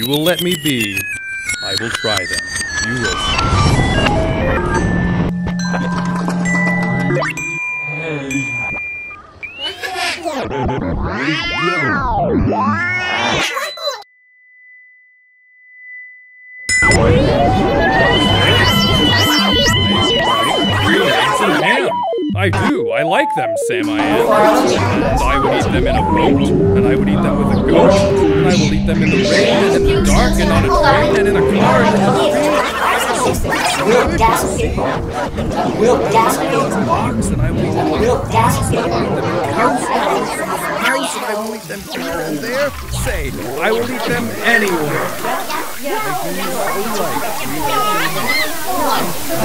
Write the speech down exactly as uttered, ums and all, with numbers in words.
you will let me be, I will try them. You will I do. I like them, Sam I am. And I would eat them in a boat, and I would eat them with a goat, and I will eat them in the rain, and in the dark, and on a train, and in a car, and in the We'll gas people. We'll gas people. box, and I will eat them in We'll gas people. the house, and I will eat them here and there. Say, I will eat them anywhere. I do